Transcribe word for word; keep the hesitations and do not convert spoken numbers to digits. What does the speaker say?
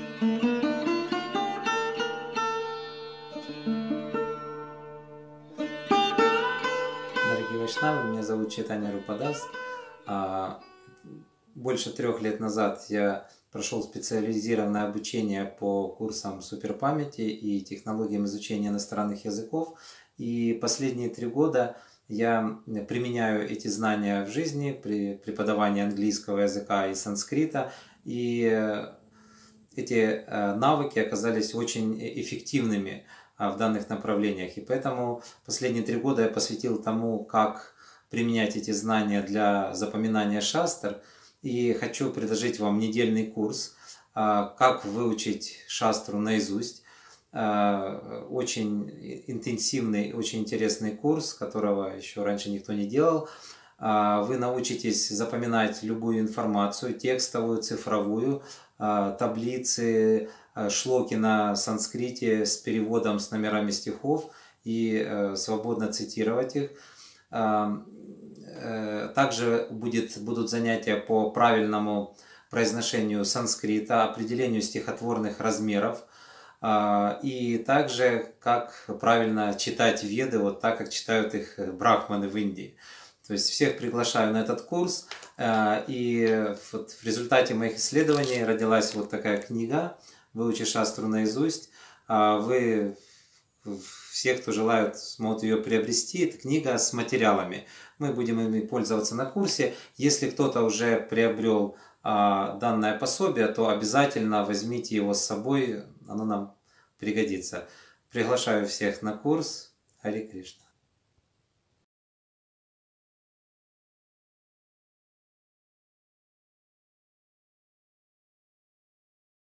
Дорогие вайшнавы, меня зовут Чайтанья Рупадас. А, Больше трех лет назад я прошел специализированное обучение по курсам суперпамяти и технологиям изучения иностранных языков. И последние три года я применяю эти знания в жизни при преподавании английского языка и санскрита. И эти навыки оказались очень эффективными в данных направлениях. И поэтому последние три года я посвятил тому, как применять эти знания для запоминания шастр. И хочу предложить вам недельный курс, как выучить шастру наизусть. Очень интенсивный, очень интересный курс, которого еще раньше никто не делал. Вы научитесь запоминать любую информацию, текстовую, цифровую, таблицы, шлоки на санскрите с переводом, с номерами стихов и свободно цитировать их. Также будет, будут занятия по правильному произношению санскрита, определению стихотворных размеров и также как правильно читать веды, вот так, как читают их брахманы в Индии. То есть всех приглашаю на этот курс. И вот в результате моих исследований родилась вот такая книга «Выучи шастру наизусть». Вы, все, кто желают, смогут ее приобрести. Это книга с материалами. Мы будем ими пользоваться на курсе. Если кто-то уже приобрел данное пособие, то обязательно возьмите его с собой. Оно нам пригодится. Приглашаю всех на курс. Харе Кришна.